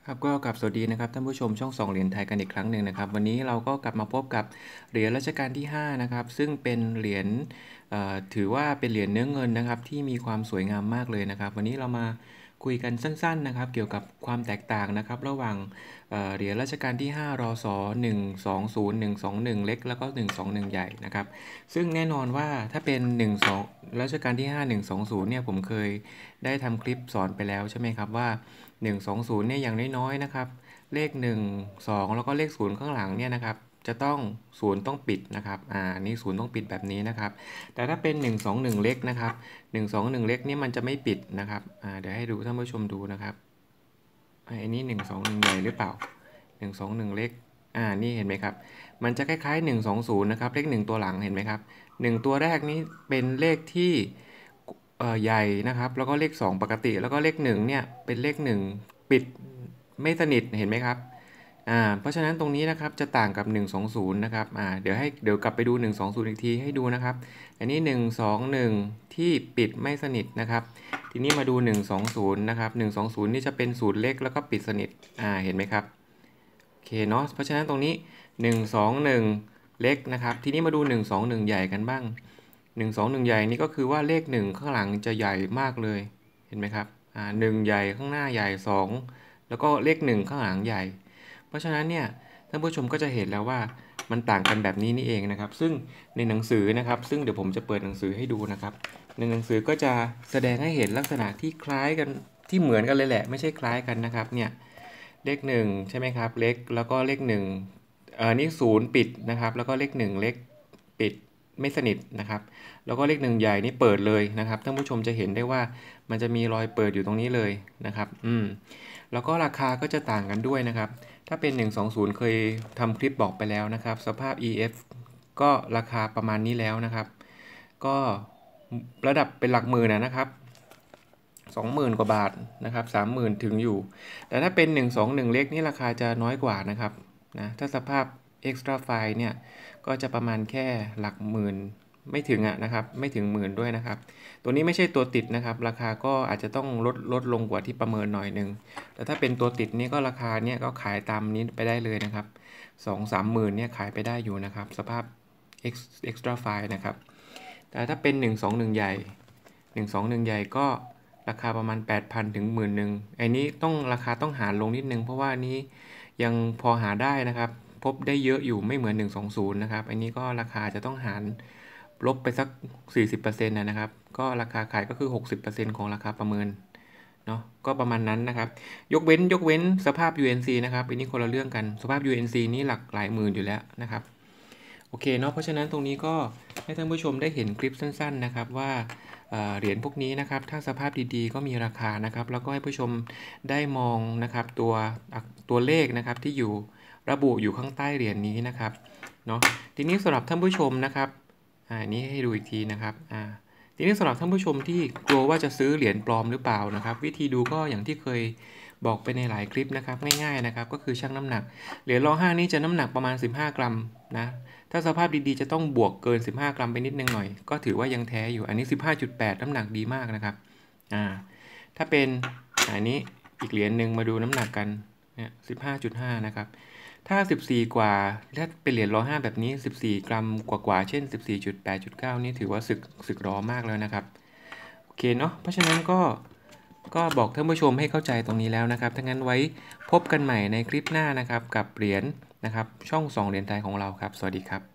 ครับก็กลับสวัสดีนะครับท่านผู้ชมช่อง2เหรียญไทยกันอีกครั้งหนึ่งนะครับวันนี้เราก็กลับมาพบกับเหรียญรัชกาลที่5นะครับซึ่งเป็นเหรียญถือว่าเป็นเหรียญเนื้อเงินนะครับที่มีความสวยงามมากเลยนะครับวันนี้เรามาคุยกันสั้นๆนะครับเกี่ยวกับความแตกต่างนะครับระหว่างเหรียญรัชกาลที่5รศ120 121เล็กแล้วก็121ใหญ่นะครับซึ่งแน่นอนว่าถ้าเป็น12รัชกาลที่5 120เนี่ยผมเคยได้ทำคลิปสอนไปแล้วใช่ไหมครับว่า120เนี่ยอย่างน้อยๆนะครับเลข1 2แล้วก็เลข0ข้างหลังเนี่ยนะครับจะต้อง0ต้องปิดนะครับนี่0ต้องปิดแบบนี้นะครับแต่ถ้าเป็น121เล็กนะครับ121เล็กนี่มันจะไม่ปิดนะครับเดี๋ยวให้ดูท่านผู้ชมดูนะครับอันนี้121ใหญ่หรือเปล่า121เล็กนี่เห็นไหมครับมันจะคล้ายๆ120นะครับเลข1ตัวหลังเห็นไหมครับ1ตัวแรกนี้เป็นเลขที่ใหญ่นะครับแล้วก็เลข2ปกติแล้วก็เลข1เนี่ยเป็นเลข1ปิดไม่สนิทเห็นไหมครับเพราะฉะนั้นตรงนี้นะครับจะต่างกับ120นะครับเดี๋ยวกลับไปดู120อีกทีให้ดูนะครับอันนี้121ที่ปิดไม่สนิทนะครับทีนี้มาดู120นะครับ120นี่จะเป็นศูนย์เล็กแล้วก็ปิดสนิทเห็นไหมครับโอเคเนาะเพราะฉะนั้นตรงนี้121เล็กนะครับทีนี้มาดู121ใหญ่กันบ้าง121ใหญ่นี่ก็คือว่าเลข1ข้างหลังจะใหญ่มากเลยเห็นไหมครับ1ใหญ่ข้างหน้าใหญ่2แล้วก็เลข1ข้างหลังใหญ่เพราะฉะนั้นเนี่ยท่านผู้ชมก็จะเห็นแล้วว่ามันต่างกันแบบนี้นี่เองนะครับซึ่งในหนังสือนะครับซึ่งเดี๋ยวผมจะเปิดหนังสือให้ดูนะครับในหนังสือก็จะแสดงให้เห็นลักษณะที่คล้ายกันที่เหมือนกันเลยแหละไม่ใช่คล้ายกันนะครับเนี่ยเลข1ใช่ไหมครับเล็กแล้วก็เลข1นี่0ปิดนะครับแล้วก็เลข1เล็กปิดไม่สนิทนะครับแล้วก็เลข1ใหญ่นี่เปิดเลยนะครับท่านผู้ชมจะเห็นได้ว่ามันจะมีรอยเปิดอยู่ตรงนี้เลยนะครับแล้วก็ราคาก็จะต่างกันด้วยนะครับถ้าเป็น120เคยทำคลิปบอกไปแล้วนะครับสภาพ EF ก็ราคาประมาณนี้แล้วนะครับก็ระดับเป็นหลักหมื่นนะครับ20,000 กว่าบาทนะครับ30,000ถึงอยู่แต่ถ้าเป็น121เล็กนี่ราคาจะน้อยกว่านะครับนะถ้าสภาพ Extra Fine เนี่ยก็จะประมาณแค่หลักหมื่นไม่ถึงนะครับไม่ถึงหมื่นด้วยนะครับตัวนี้ไม่ใช่ตัวติดนะครับราคาก็อาจจะต้องลดลงกว่าที่ประเมินหน่อยหนึ่งแต่ถ้าเป็นตัวติดนี่ก็ราคาเนี่ยก็ขายตามนี้ไปได้เลยนะครับ2-3หมื่นเนี่ยขายไปได้อยู่นะครับสภาพ Extra Fine นะครับแต่ถ้าเป็น121ใหญ่121ใหญ่ก็ราคาประมาณ 8,000 ถึง 10,000ไอ้นี้ต้องราคาต้องหารลงนิดนึงเพราะว่านี้ยังพอหาได้นะครับพบได้เยอะอยู่ไม่เหมือน120นะครับอันนี้ก็ราคาจะต้องหารลบไปสัก 40% นะครับก็ราคาขายก็คือ 60% ของราคาประเมินเนาะก็ประมาณนั้นนะครับยกเว้นสภาพ UNC นะครับอันนี้คนละเรื่องกันสภาพ UNC นี้หลักหลายหมื่นอยู่แล้วนะครับโอเคเนาะเพราะฉะนั้นตรงนี้ก็ให้ท่านผู้ชมได้เห็นคลิปสั้นๆนะครับว่าเหรียญพวกนี้นะครับถ้าสภาพดีๆก็มีราคานะครับแล้วก็ให้ผู้ชมได้มองนะครับตัวเลขนะครับที่อยู่ระบุอยู่ข้างใต้เหรียญนี้นะครับเนาะทีนี้สำหรับท่านผู้ชมนะครับอันนี้ให้ดูอีกทีนะครับทีนี้สำหรับท่านผู้ชมที่กลัวว่าจะซื้อเหรียญปลอมหรือเปล่านะครับวิธีดูก็อย่างที่เคยบอกไปในหลายคลิปนะครับง่ายๆนะครับก็คือชั่งน้ำหนักเหรียญร.5นี้จะน้ำหนักประมาณ15 กรัมนะถ้าสภาพดีๆจะต้องบวกเกิน15 กรัมไปนิดนึงหน่อยก็ถือว่ายังแท้อยู่อันนี้15.8น้ำหนักดีมากนะครับถ้าเป็นอันนี้อีกเหรียญหนึ่งมาดูน้ำหนักกันเนี่ย15.5นะครับถ้า14กว่าถ้าเป็นเหรียญร.5แบบนี้14 กรัมกว่าๆเช่น 14.8.9 นี่ถือว่าสึกรอมากแล้วนะครับโอเคเนาะเพราะฉะนั้นก็บอกท่านผู้ชมให้เข้าใจตรงนี้แล้วนะครับถ้างั้นไว้พบกันใหม่ในคลิปหน้านะครับกับเหรียญนะครับช่อง2เหรียญไทยของเราครับสวัสดีครับ